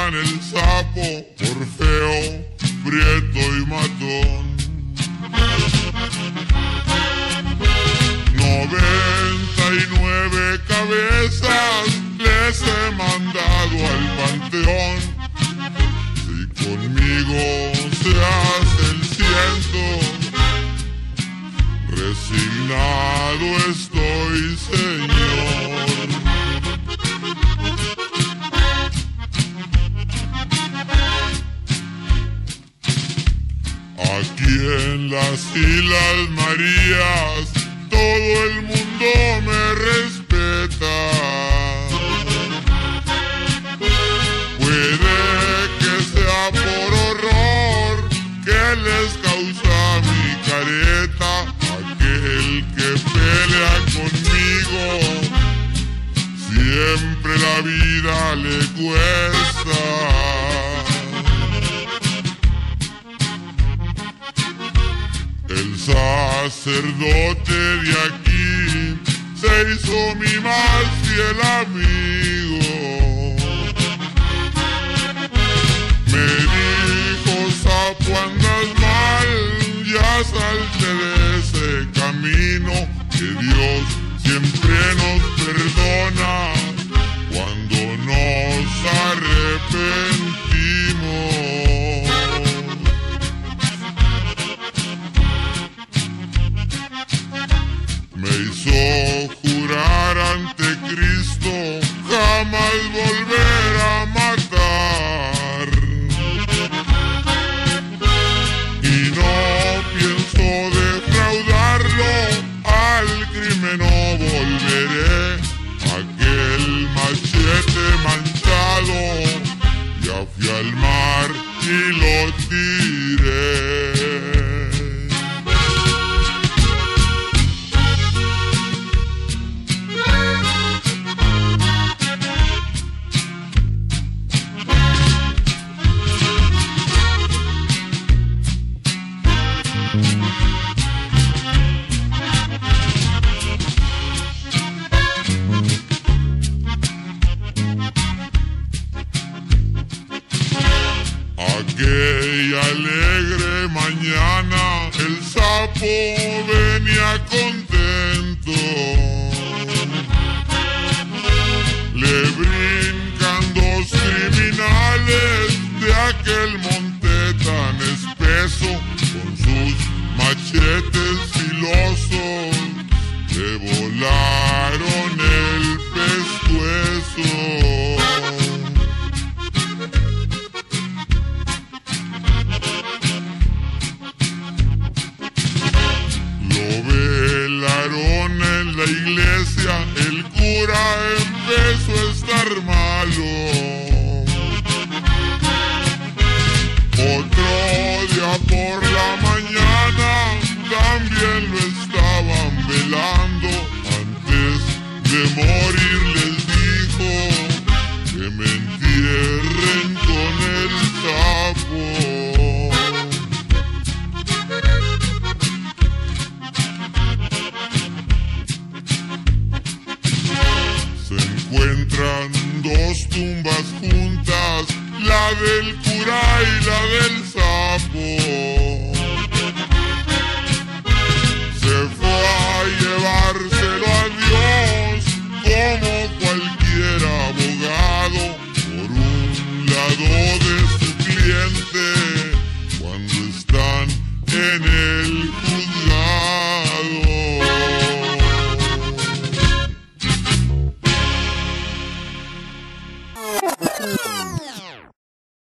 llaman el sapo por feo, prieto y matón. 99 cabezas les he mandado al panteón. Si conmigo se hace el 100, resignado estoy, Señor. Aquí en las Islas Marías todo el mundo me respeta. Puede que sea por horror que les causa mi careta. Aquel que pelea conmigo siempre la vida le cuesta. El sacerdote de aquí se hizo mi más fiel amigo. Me dijo: sapo, andas mal, ya salte de ese camino, que Dios siempre nos perdona cuando nos arrepentimos. Me hizo jurar ante Cristo jamás volver a matar. Y no pienso defraudarlo, al crimen no volveré. Aquel machete manchado ya fui al mar y lo tiré. Aquella alegre mañana el sapo venía contento. Le brincan 2 criminales de aquel monte tan espeso, con sus machetes filosos le volaron el pescuezo. En la iglesia el cura empezó a estar malo. Otro día por la mañana también lo estaban velando. Antes de morir les dijo que me entierren con el sapo. Encuentran 2 tumbas juntas, la del cura y la del sapo. Se fue a llevárselo a Dios como cualquier abogado, por un lado de su cliente cuando están en el